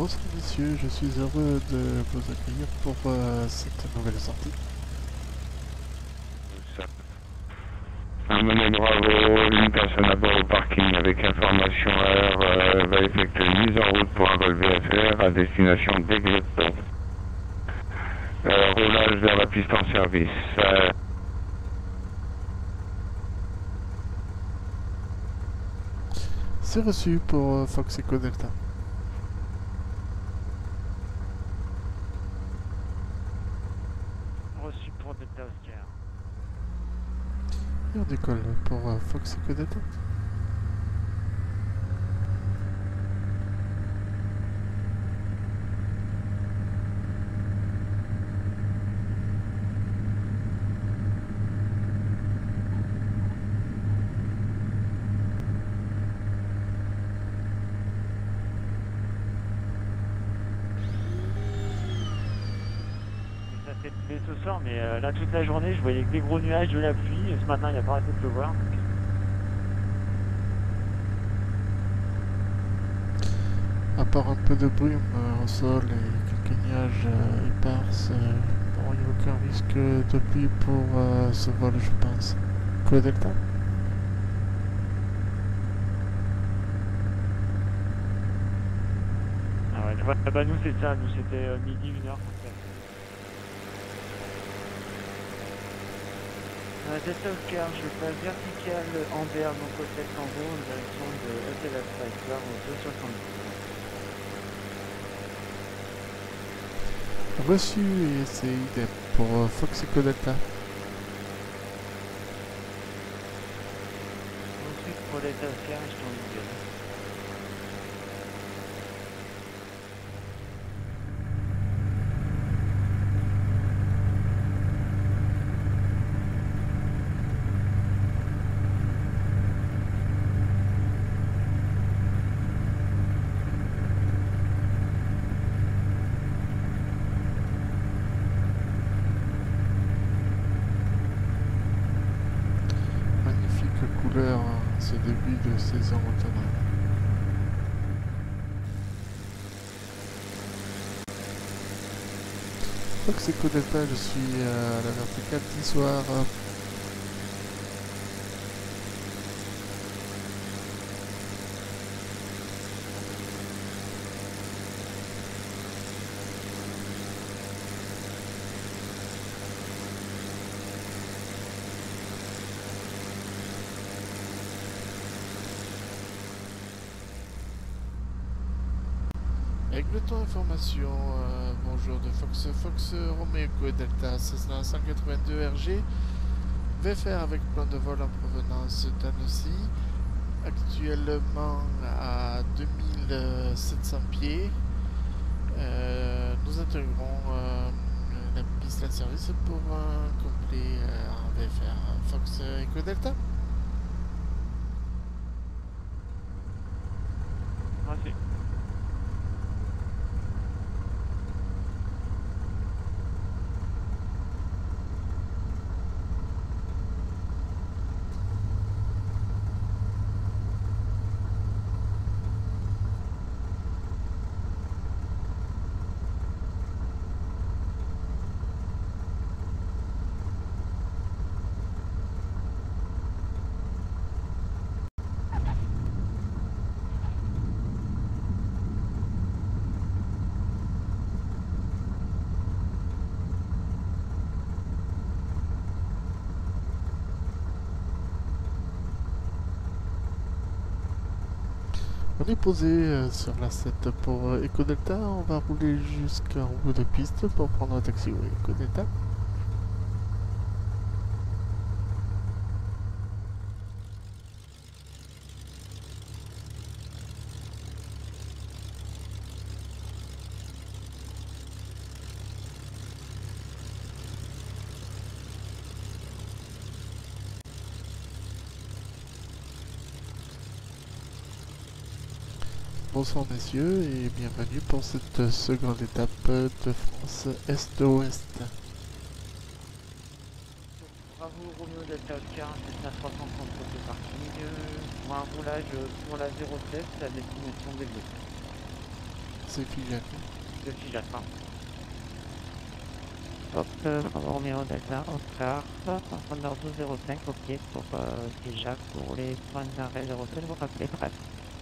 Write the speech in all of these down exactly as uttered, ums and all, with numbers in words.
Bonsoir messieurs, je suis heureux de vous accueillir pour euh, cette nouvelle sortie. Amenez Bravo, une personne à bord au parking avec information heure euh, va effectuer une mise en route pour un vol V F R à destination d'Aigueleton. Euh, roulage vers la piste en service. Euh, C'est reçu pour euh, Fox Echo Delta. Reçu pour Delta Oscar. Et on décolle pour euh, Fox Echo Delta. Ça fait lever ce soir, mais euh, là toute la journée je voyais que des gros nuages, de la pluie. Ce matin il n'a pas arrêté de pleuvoir. À part un peu de brume euh, au sol et quelques nuages euh, éparses, euh, bon, il n'y a aucun risque de pluie pour euh, ce vol, je pense. Echo Delta. Ah ouais, ouais, bah nous c'est ça, nous c'était euh, midi, une heure. Euh, Delta Oscar, je passe vertical Amber, donc hôtel Tango, en direction de Hôtel Alpha au deux soixante-dix. Reçu et c'est idem pour euh, Fox Echo Delta. Ensuite pour Delta Oscar, je t'en dis. Magnifique couleur en ce début de saison automnale. Fox Echo Delta, je suis à la verticale dix soir. Aigleton Information, euh, bonjour de Fox, Fox Romeo Echo Delta Cessna cent quatre-vingt-deux R G, V F R avec plan de vol en provenance d'Annecy, actuellement à deux mille sept cents pieds. Euh, nous intégrons euh, la piste en service pour un complet euh, en V F R Fox Echo Delta. Merci. On est posé euh, sur la sept pour euh, Echo Delta, on va rouler jusqu'en bout de piste pour prendre un taxi oui, Echo Delta. Bonsoir messieurs et bienvenue pour cette seconde étape de France Est-Ouest. Bravo Romeo Delta Oscar, Cessna trois cent trente côté parking, euh, pour un roulage pour la zéro sept à destination des Bleus. C'est Figeac. De Figeac, pardon. Hop, euh, Bravo Romeo Delta, Oscar, répondeur douze zéro cinq, ok pour euh, Figeac, pour les points d'arrêt zéro sept, vous rappelez, bref.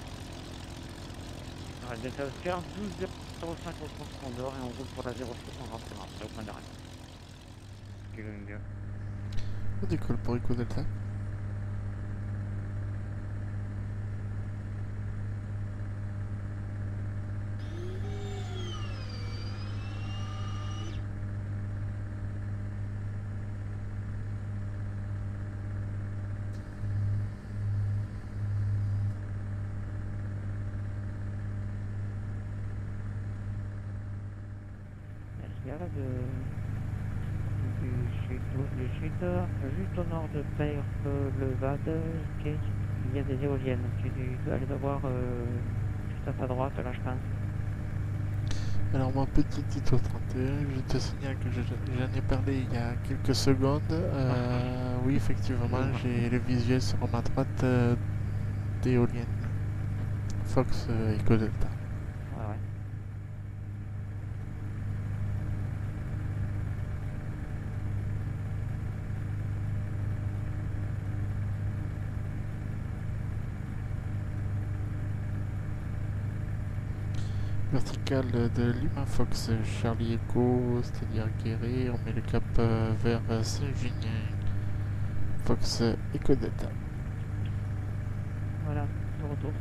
Ouais, Delta Oscar, douze zéro cinq au compte Condor et on roule pour la zéro sept, on rappellera après au point d'arrêt. Kilo India. On décolle pour Eco Delta. Il y a là de... du sud, du sud, juste au nord de Perth, le Vade, okay. Il y a des éoliennes. Tu dois aller voir euh, juste à ta droite, là, je pense. Alors, mon petit Tito trente et un, je te signale que je- j'en ai parlé il y a quelques secondes. Euh, oui, effectivement, j'ai le visuel sur ma droite euh, d'éolienne. Fox euh, Eco Delta. Ouais, ouais. Verticale de Lima Fox Charlie Echo, c'est-à-dire Guéret, on met le cap euh, vers Saint-Junien. Fox Eco Delta. Voilà, de retour.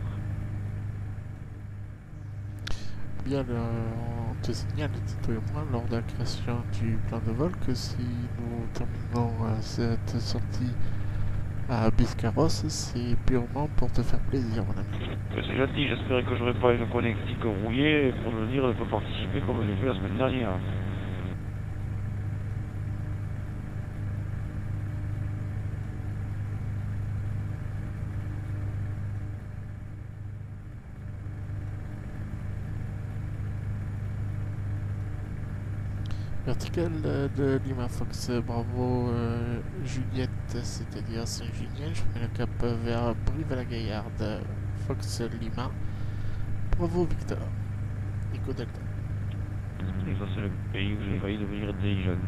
Bien, le, on te signale, Tito et moi, lors de la création du plan de vol, que si nous terminons euh, cette sortie à Biscarros, c'est purement pour te faire plaisir, mon ami. C'est gentil, j'espérais que j'aurais pas une connectique rouillée pour me dire de pas participer comme j'ai fait la semaine dernière. Verticale de Lima Fox Bravo euh, Juliette, c'est-à-dire Saint-Junien, je mets le cap vers Brive-la-Gaillarde. Fox Lima, Bravo Victor, Eco Delta. Et ça c'est le pays où j'ai failli devenir des jeunes.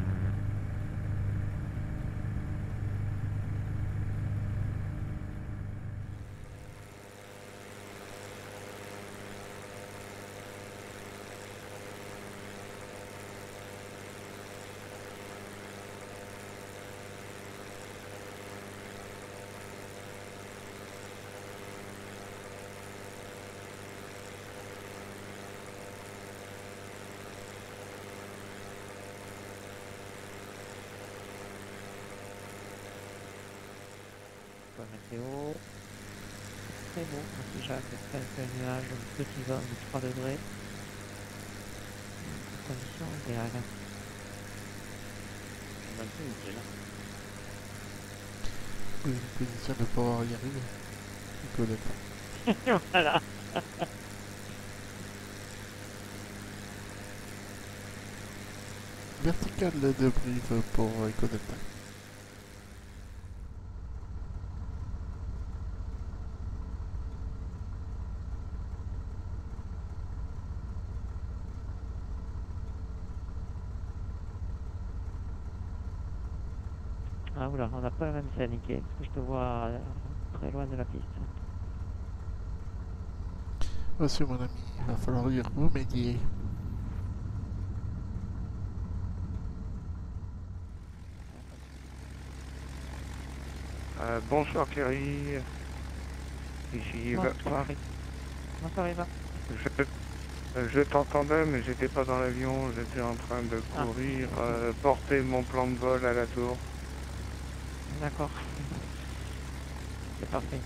Météo. Très beau, un Figeac, quelques nuages, un petit vent de trois degrés. Conditions idéales. C'est un peu nickel. Oui, une position de pouvoir y arriver. Eco Delta. Voilà. Verticale de Brive pour Eco Delta. Ah oula, on n'a pas la même scène, nickel, parce que je te vois euh, très loin de la piste. Monsieur mon ami, il va falloir y remédier. Euh, bonsoir Thierry. Ici Yves. Bonsoir, bonsoir Eva. Je, euh, je t'entendais mais j'étais pas dans l'avion, j'étais en train de courir, Ah. euh, porter mon plan de vol à la tour. D'accord. C'est parfait.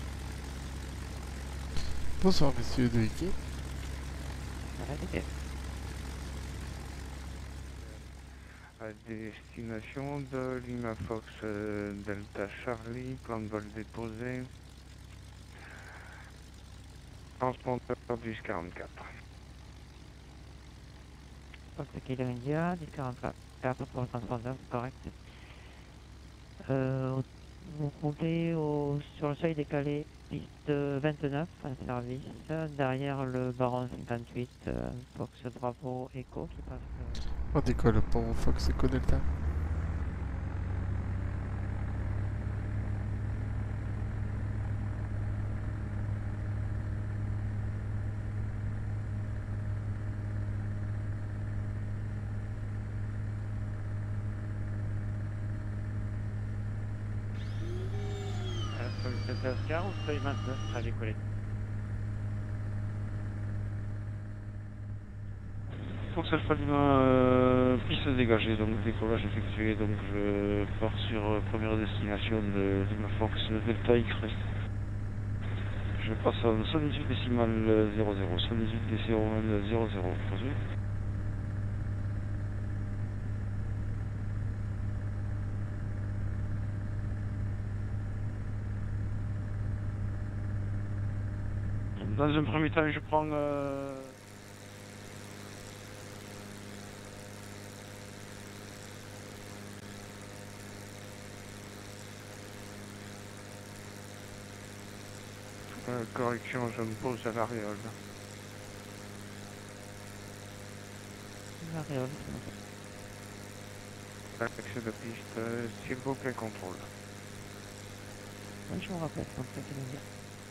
Bonsoir, messieurs de l'équipe. Arrêtez. À destination de Lima Fox euh, Delta Charlie, plan de vol déposé. Transpondeur dix quarante-quatre. Fox Kilo India, dix quarante-quatre pour le transpondeur, correct. Euh, vous roulez au, sur le seuil décalé piste vingt-neuf en service, derrière le Baron cinquante-huit, euh, Fox Bravo Echo qui passe. Euh... On décolle pour Fox Echo Delta. Oscar ou feuille vingt-neuf à décoller. Fox Alpha Lima, euh, piste dégagée, donc décollage effectué, donc je pars sur euh, première destination de Lima Fox Delta X-Ray. Je passe en cent dix-huit décimal zéro zéro, cent dix-huit décimal zéro zéro, posé. Dans un premier temps, je prends euh... euh, correction, je me pose à l'aréole. L'aréole. Accès de piste, euh, s'il vous plaît, contrôle. Oui, je me rappelle, comme ça qu'il dire.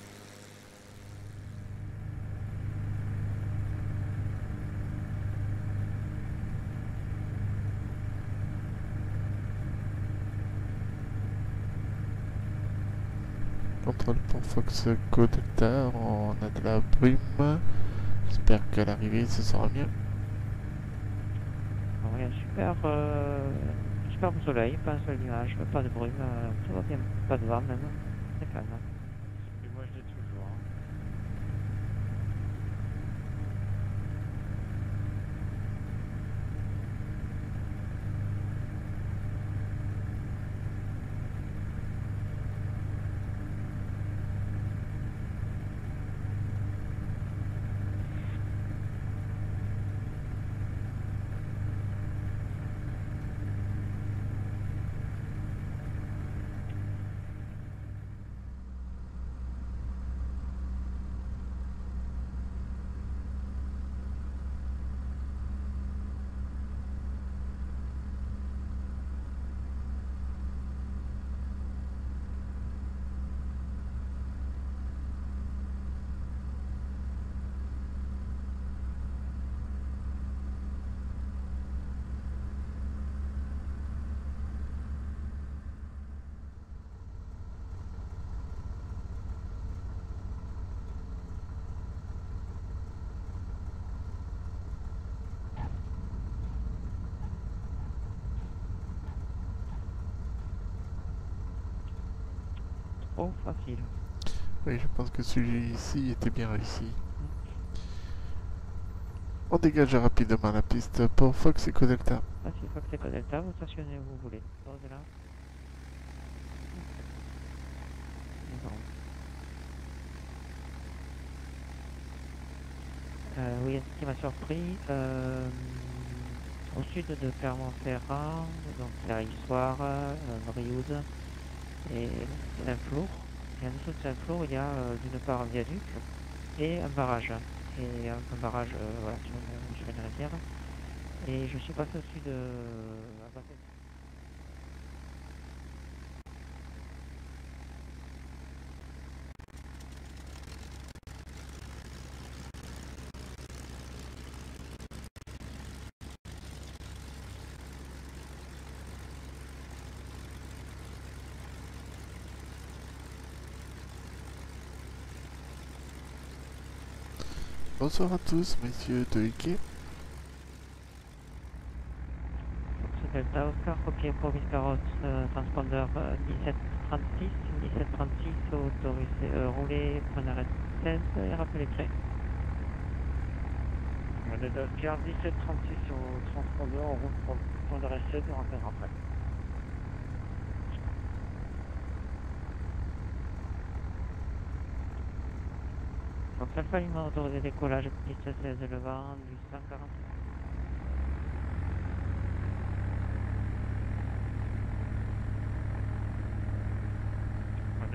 Contrôle pour Fox Echo Delta, on a de la brume. J'espère qu'à l'arrivée ce sera mieux. Bon, il y a un super, euh, superbe soleil, pas un seul nuage, pas de brume, euh, tout va bien, pas de vent même, c'est calme. Et moi je l'ai toujours. Hein. Oh, facile. Oui, je pense que celui-ci était bien réussi. On dégage rapidement la piste pour Fox Echo Delta. Facile, Fox Echo Delta, vous stationnez où vous voulez. Pause là. Bon. Euh, oui, ce qui m'a surpris, euh, au sud de Clermont-Ferrand, donc la Histoire, euh, Brioude et Saint-Flour. Et en dessous de Saint-Flour, il y a euh, d'une part un viaduc et un barrage. Et un, un barrage euh, voilà, sur, une, sur une rivière. Et je suis passé au-dessus de... à Basset. Bonsoir à tous, messieurs de Ike. Delta Oscar, copier pour Viscaros, euh, transpondeur euh, dix-sept trente-six, dix-sept trente-six autorisé, euh, roulé, point d'arrêt seize et rappelez prêt. On est d'Oscar dix-sept trente-six au transpondeur, on roule pour le point d'arrêt seize et on rappellera après. Donc Alpha Lima autorisé décollage, piste seize, le vent du cent quarante.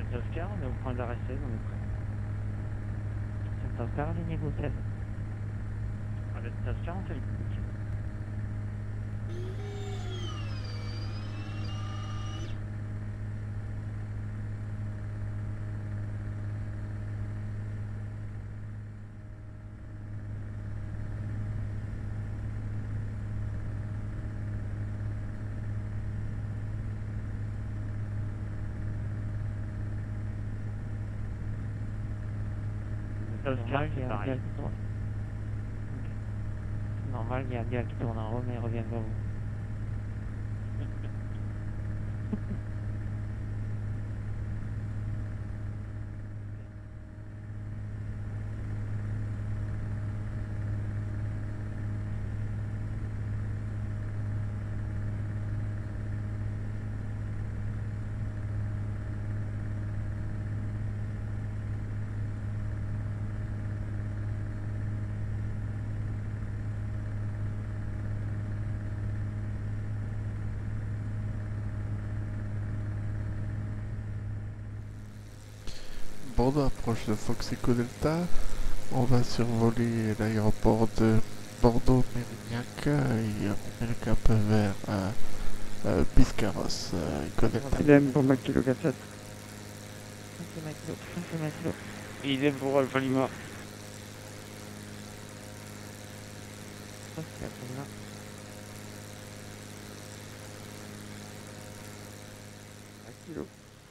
Delta Oscar, on est au point d'arrêt seize, on est prêt. Delta Oscar, ligne Go seize. Ah, Delta Oscar, on fait le pic. Normal, il y a un gars qui tourne. Ok. Normal, il y a un gars qui tourne en rond, mais il revient vers vous. Bon, on approche de Fox Echo Delta. On va survoler l'aéroport de Bordeaux-Mérignac et on met le cap vers euh, euh, Biscarrosse, euh, Echo Delta. Idem pour Mac Kilo quatre sept. C'est Mac Kilo, c'est Mac Kilo. Idem pour Alpha Lima. C'est Alpha Lima. Mac Kilo.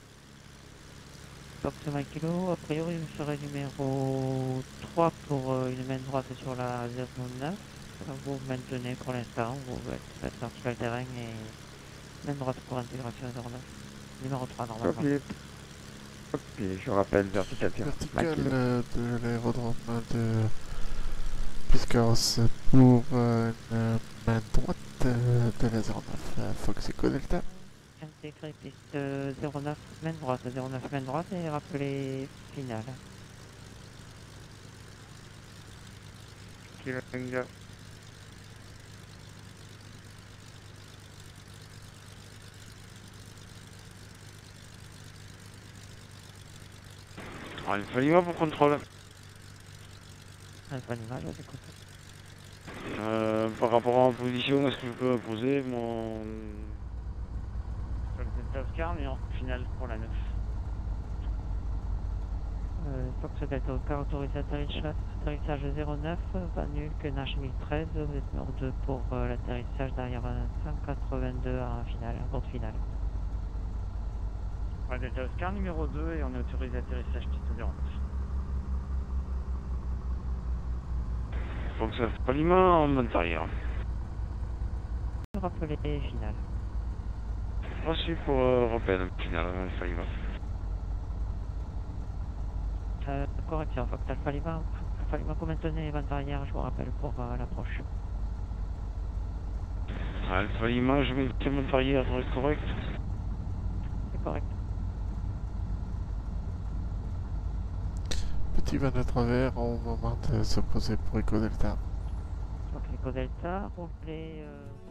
C'est Mac Kilo, a priori je serai numéro trois pour euh, une main droite sur la zéro neuf. Vous maintenez pour l'instant, vous faites vertical terrain et main droite pour intégration zéro neuf. Numéro trois normalement. Ok. Ok, je rappelle vertical terrain. Vertical euh, de l'aérodrome de Biscarrosse pour euh, une main droite euh, de la zéro neuf, euh, Fox Echo Delta. Intégré piste euh, zéro neuf, main droite, zéro neuf main droite et rappelez finale. Kilo Tango. Alpha Lima pour contrôle. Alpha Lima, je vous écoute. Euh, par rapport à ma position, est-ce que je peux imposer mon... Sur le Delta Oscar, mais en finale pour la neuf. Euh, Fox Delta Oscar autorisé atterrissage, atterrissage zéro neuf, pas nul que Nash mille treize, vous êtes numéro deux pour euh, l'atterrissage derrière cent quatre-vingt-deux en finale, en courte finale. Ouais, Delta Oscar numéro deux et on est autorisé atterrissage piste zéro neuf. Faut que ça fasse pas Lima en mode arrière. Rappelez finale. Reçu pour euh, Européenne, finale, Alpha Lima. Euh, correction, Fox Alpha Lima, Alpha Lima, vous maintenez les bandes arrière, je vous rappelle pour euh, l'approche. Alpha Lima, je mets le mode arrière correct. C'est correct. Petit van de travers au moment de se poser pour Echo Delta. Donc Echo Delta, roulez... Euh...